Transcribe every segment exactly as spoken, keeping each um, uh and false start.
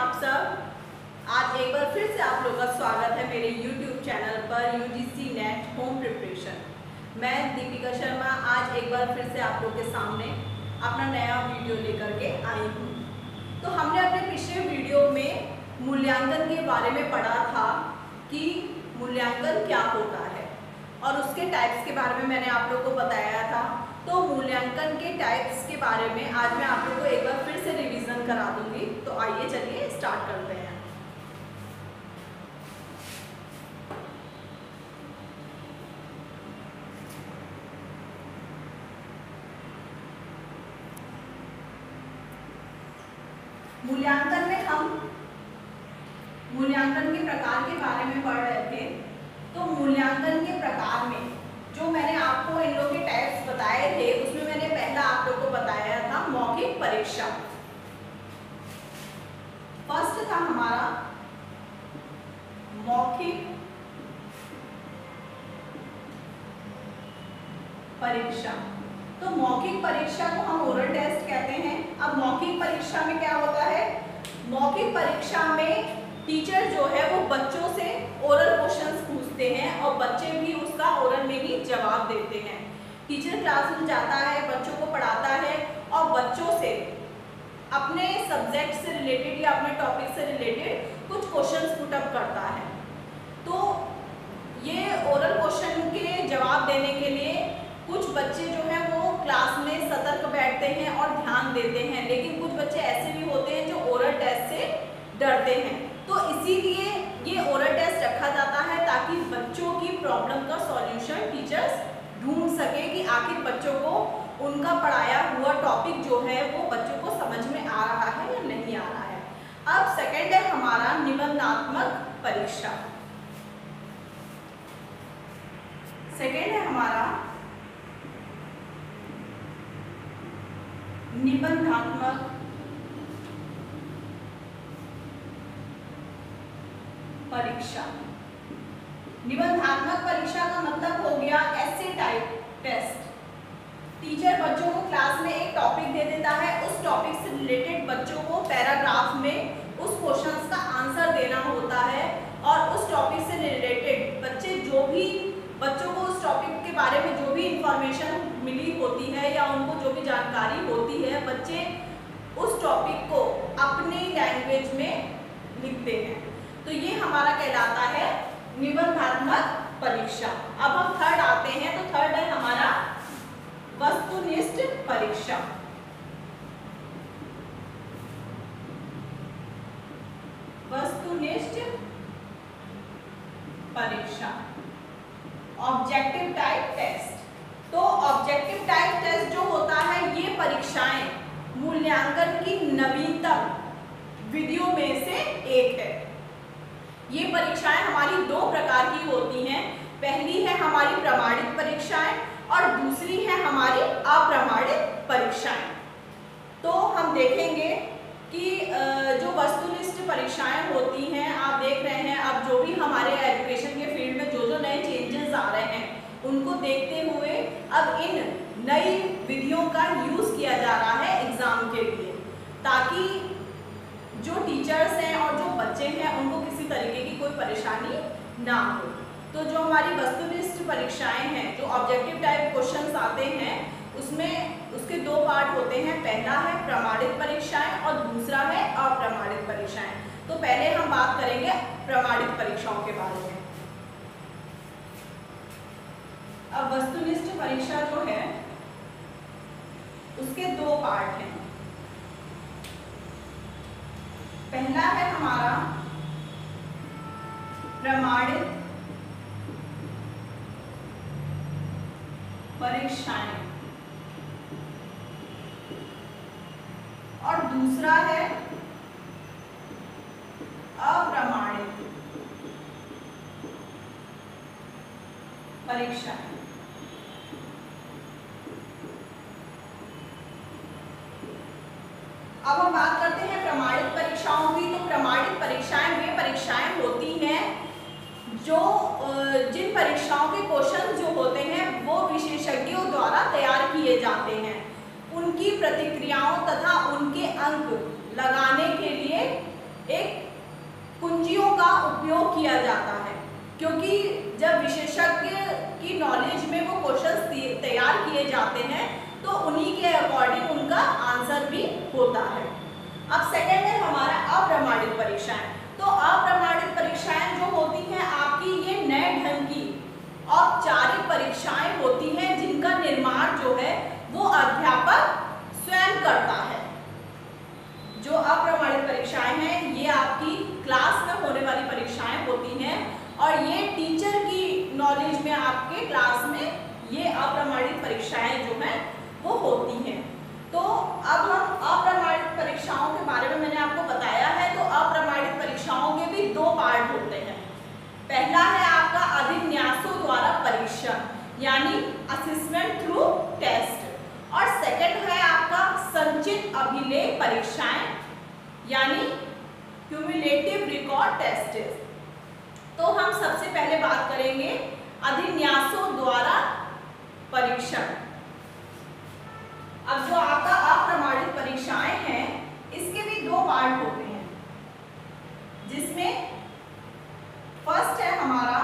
आप सब। आज एक बार फिर से आप लोगों का स्वागत है मेरे यूट्यूब चैनल पर यूजीसी नेट होम प्रिपरेशन। मैं दीपिका शर्मा आज एक बार फिर से आप लोगों के सामने अपना नया वीडियो लेकर के आई हूँ। तो हमने अपने पिछले वीडियो में मूल्यांकन के बारे में पढ़ा था कि मूल्यांकन क्या होता है और उसके टाइप्स के बारे में मैंने आप लोगों को बताया था। तो मूल्यांकन के टाइप्स के बारे में आज मैं आप लोगों को एक बार फिर से रिवीजन करा दूंगी। तो आइए चलिए स्टार्ट करते हैं। मूल्यांकन में हम मूल्यांकन के प्रकार के बारे में पढ़ रहे थे। तो मूल्यांकन के प्रकार में जो मैंने आपको इन लोगों के टाइप्स बताए थे उसमें मैंने पहला आप लोगों को बताया था मौखिक परीक्षा। फर्स्ट था हमारा मौखिक परीक्षा। तो मौखिक परीक्षा को हम ओरल टेस्ट कहते हैं। अब मौखिक परीक्षा में क्या होता है, मौखिक परीक्षा में टीचर जो है वो बच्चों से ओरल क्वेश्चंस पूछते हैं और बच्चे भी उसका ओरल में ही जवाब देते हैं। टीचर क्लास में जाता है, बच्चों को पढ़ाता है और बच्चों से अपने सब्जेक्ट से रिलेटेड या अपने टॉपिक से रिलेटेड कुछ क्वेश्चंस पुट अप करता है। तो ये ओरल क्वेश्चन के जवाब देने के लिए कुछ बच्चे जो हैं वो क्लास में सतर्क बैठते हैं और ध्यान देते हैं, लेकिन कुछ बच्चे ऐसे भी होते हैं जो ओरल टेस्ट से डरते हैं। तो इसीलिए ये ओरल टेस्ट रखा जाता है ताकि बच्चों की प्रॉब्लम का सॉल्यूशन टीचर्स ढूंढ सके कि आखिर बच्चों को उनका पढ़ाया हुआ टॉपिक जो है वो बच्चों को समझ में आ रहा है या नहीं आ रहा है। अब सेकंड है हमारा निबंधात्मक परीक्षा। सेकंड है हमारा निबंधात्मक परीक्षा। निबंधात्मक परीक्षा का मतलब हो गया ऐसे टाइप टेस्ट। टीचर बच्चों को क्लास में एक टॉपिक दे देता है, उस टॉपिक से रिलेटेड बच्चों को पैराग्राफ में उस क्वेश्चंस का आंसर देना होता है और उस टॉपिक से रिलेटेड बच्चे जो भी बच्चों को उस टॉपिक के बारे में जो भी इंफॉर्मेशन मिली होती है या उनको जो भी जानकारी होती है, बच्चे उस टॉपिक को अपनी लैंग्वेज में लिखते हैं। तो ये हमारा कहलाता है निबंधात्मक परीक्षा। अब हम थर्ड आते हैं। तो थर्ड है हमारा वस्तुनिष्ठ परीक्षा। वस्तुनिष्ठ परीक्षा, ऑब्जेक्टिव टाइप टेस्ट। तो ऑब्जेक्टिव टाइप टेस्ट जो होता है ये परीक्षाएं मूल्यांकन की नवीनतम विधियों में से एक है। ये परीक्षाएं हमारी दो प्रकार की होती हैं। पहली है हमारी प्रमाणित परीक्षाएं और दूसरी है हमारी अप्रमाणित परीक्षाएं। तो हम देखेंगे कि जो वस्तुनिष्ठ परीक्षाएं होती हैं, आप देख रहे हैं अब जो भी हमारे एजुकेशन के फील्ड में जो जो नए चेंजेस आ रहे हैं उनको देखते हुए अब इन नई विधियों का यूज किया जा रहा है एग्जाम के लिए, ताकि जो टीचर्स हैं और जो बच्चे हैं उनको किसी तरीके की कोई परेशानी ना हो। तो जो हमारी वस्तुनिष्ठ परीक्षाएं हैं, जो ऑब्जेक्टिव टाइप क्वेश्चंस आते हैं, उसमें उसके दो पार्ट होते हैं। पहला है प्रमाणित परीक्षाएं और दूसरा है अप्रमाणित परीक्षाएं। तो पहले हम बात करेंगे प्रमाणित परीक्षाओं के बारे में। अब वस्तुनिष्ठ परीक्षा जो है उसके दो पार्ट हैं। पहला है हमारा प्रमाणित परीक्षाएं और दूसरा है अप्रमाणित परीक्षाएं। अब हम बात करते हैं प्रमाणित परीक्षाओं की। तो प्रमाणित परीक्षाएं वे परीक्षाएं होती हैं जो जिन परीक्षाओं के क्वेश्चन जो होते हैं वो विशेषज्ञों द्वारा तैयार किए जाते हैं। उनकी प्रतिक्रियाओं तथा उनके अंक लगाने के लिए एक किया जाता है, क्योंकि जब विशेषज्ञ की नॉलेज में वो क्वेश्चंस तैयार किए जाते हैं तो उन्हीं के अकॉर्डिंग उनका आंसर भी होता है। अब सेकंड है हमारा अप्रमाणित परीक्षाएं। तो अप्रमाणित परीक्षाएं जो होती हैं आपकी, ये नए ढंग की औपचारिक परीक्षाएं होती हैं जिनका निर्माण जो है वो अध्यापक स्वयं करता है। जो अप्रमाणित परीक्षाएं हैं ये आपकी क्लास में होने वाली परीक्षाएं होती हैं और ये टीचर की नॉलेज में आपके क्लास में ये अप्रमाणित परीक्षाएं जो हैं वो होती हैं। तो अब हम अप्रमाणित परीक्षाओं के बारे में मैंने आपको बताया है। तो अप्रमाणित परीक्षाओं के भी दो पार्ट होते हैं। पहला है आपका अभिन्यासों द्वारा परीक्षण यानी असेसमेंट थ्रू टेस्ट, और सेकंड है आपका संचित अभिलेख परीक्षाएं यानी क्यूमुलेटिव रिकॉर्ड टेस्ट। तो हम सबसे पहले बात करेंगे अभिन्यासों द्वारा परीक्षण। अब जो आपका अप्रमाणित परीक्षाएं हैं इसके भी दो पार्ट होते हैं, जिसमें फर्स्ट है हमारा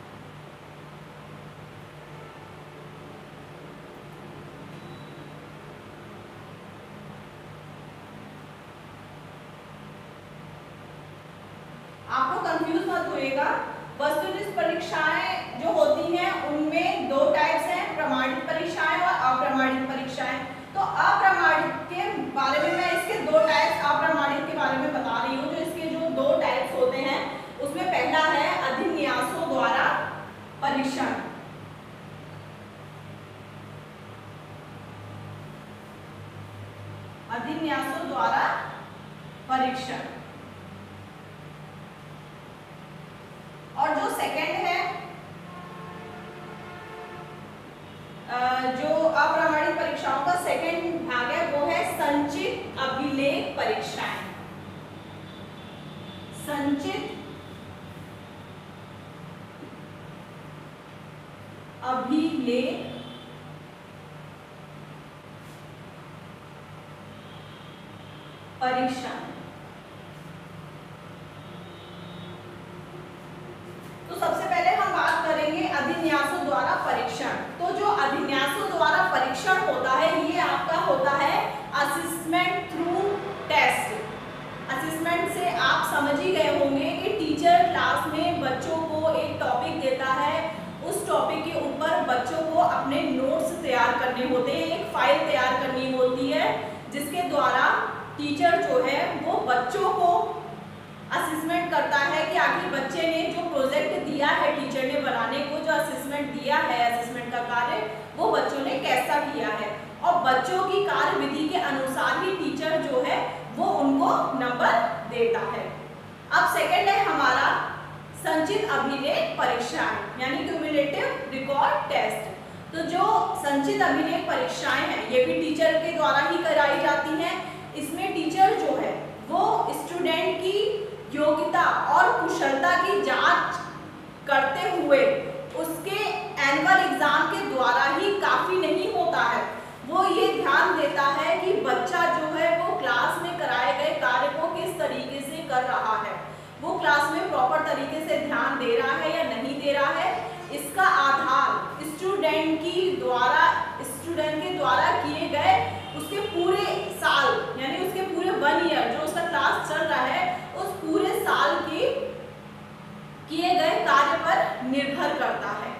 आपको कंफ्यूज मत होइएगा, वस्तुनिष्ठ परीक्षाएं जो होती हैं उनमें दो टाइप्स हैं, प्रमाणित परीक्षाएं और अप्रमाणित परीक्षाएं। तो अप्रमाणित के बारे में मैं इसके दो टाइप्स अप्रमाणित के बारे में बता रही हूँ। जो इसके जो दो टाइप्स होते हैं उसमें पहला है अभिन्यासों द्वारा परीक्षण। अभिन्यासों द्वारा परीक्षण और जो सेकंड है जो अप्रमाणित परीक्षाओं का सेकंड भाग है वो है संचित अभिलेख परीक्षाएं। संचित अभिलेख परीक्षा। तो सबसे पहले हम बात करेंगे अभिन्यासों द्वारा परीक्षण। तो जो अभिन्यासों द्वारा परीक्षण होता है ये आपका होता है असेसमेंट थ्रू टेस्ट। असेसमेंट से आप समझ ही गए होंगे कि टीचर क्लास में बच्चों को एक टॉपिक देता है, उस टॉपिक के ऊपर बच्चों को अपने नोट्स तैयार करने होते हैं, एक फाइल तैयार करनी होती है जिसके द्वारा टीचर जो है वो बच्चों को असेसमेंट करता है कि आखिर बच्चे ने जो प्रोजेक्ट दिया है टीचर ने बनाने को, जो असेसमेंट दिया है असेसमेंट का कार्य, वो बच्चों ने कैसा किया है और बच्चों की कार्यविधि के अनुसार ही टीचर जो है वो उनको नंबर देता है। अब सेकंड है हमारा संचित अभिलेख परीक्षाएं यानी क्यूमुलेटिव रिकॉर्ड टेस्ट। तो जो संचित अभिलेख परीक्षाएं हैं ये भी टीचर के द्वारा ही कराई जाती हैं। इसमें टीचर जो है वो स्टूडेंट की योग्यता और कुशलता की जांच करते हुए उसके एनुअल एग्जाम के द्वारा ही काफी नहीं होता है, वो ये ध्यान देता है कि बच्चा जो है वो क्लास में कराए गए कार्य को किस तरीके से कर रहा है, वो क्लास में प्रॉपर तरीके से ध्यान दे रहा है या नहीं दे रहा है। इसका आधार स्टूडेंट की द्वारा स्टूडेंट के द्वारा किए गए उसके पूरे साल यानी उसके पूरे वन ईयर जो उसका क्लास चल रहा है उस पूरे साल की किए गए कार्य पर निर्भर करता है।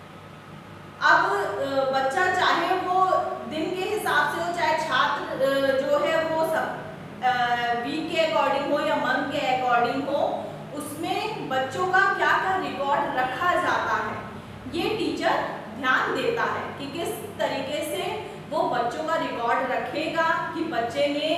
अब बच्चा चाहे वो दिन के हिसाब से हो, चाहे छात्र जो है वो सब वीक के अकॉर्डिंग हो या मंथ के अकॉर्डिंग हो, उसमें बच्चों का क्या क्या रिकॉर्ड रखा जाता है ये टीचर ध्यान देता है कि किस तरीके से वो बच्चों का रिकॉर्ड रखेगा कि बच्चे ने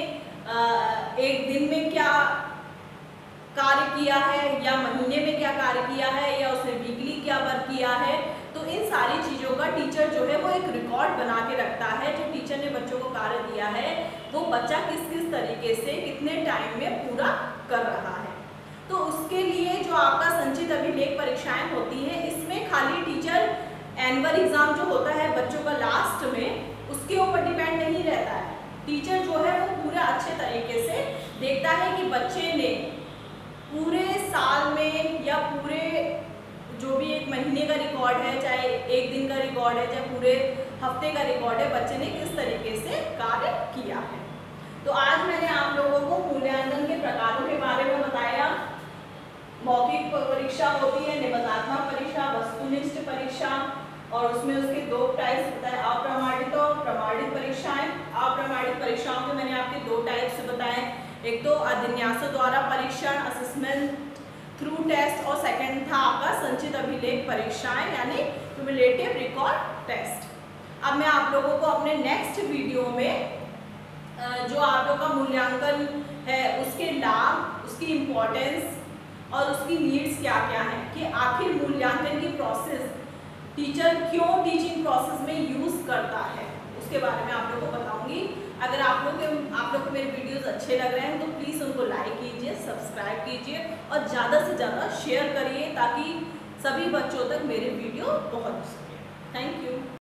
एक दिन में क्या कार्य किया है या महीने में क्या कार्य किया है या उसने वीकली क्या वर्क किया है। तो इन सारी चीज़ों का टीचर जो है वो एक रिकॉर्ड बना के रखता है, जो टीचर ने बच्चों को कार्य दिया है वो बच्चा किस किस तरीके से कितने टाइम में पूरा कर रहा है। तो उसके लिए जो आपका संचित अभिलेख परीक्षाएं होती हैं इसमें खाली टीचर एनुअल एग्जाम जो होता है बच्चों का लास्ट में उसके ऊपर डिपेंड नहीं रहता है। टीचर जो है वो पूरा अच्छे तरीके से देखता है कि बच्चे ने पूरे साल में या पूरे जो भी एक महीने का रिकॉर्ड है, चाहे एक दिन का रिकॉर्ड है, चाहे पूरे हफ्ते का रिकॉर्ड है, बच्चे ने किस तरीके से कार्य किया है। तो आज मैंने आप लोगों को मूल्यांकन के प्रकारों के बारे में बताया। मौखिक परीक्षा होती है, निबंधात्मक परीक्षा, वस्तुनिष्ठ परीक्षा, और उसमें उसके दो टाइप्स बताए, अप्रमाणित और प्रमाणित परीक्षाएं। अप्रमाणित परीक्षाओं के मैंने आपके दो टाइप्स बताए, एक तो अधिन्यासों द्वारा परीक्षण, असेसमेंट थ्रू टेस्ट, और सेकंड था आपका संचित अभिलेख परीक्षाएं यानी क्युमुलेटिव रिकॉर्ड टेस्ट। अब मैं आप लोगों को अपने नेक्स्ट वीडियो में जो आप लोग का मूल्यांकन है उसके लाभ, उसकी इम्पोर्टेंस और उसकी नीड्स क्या क्या है, कि आखिर मूल्यांकन की प्रोसेस टीचर क्यों टीचिंग प्रोसेस में यूज करता है, उसके बारे में आप लोग को बताऊंगी। अगर आप लोग के आप लोग को मेरे वीडियोस अच्छे लग रहे हैं तो प्लीज़ उनको लाइक कीजिए, सब्सक्राइब कीजिए और ज़्यादा से ज़्यादा शेयर करिए ताकि सभी बच्चों तक मेरे वीडियो पहुंच सके।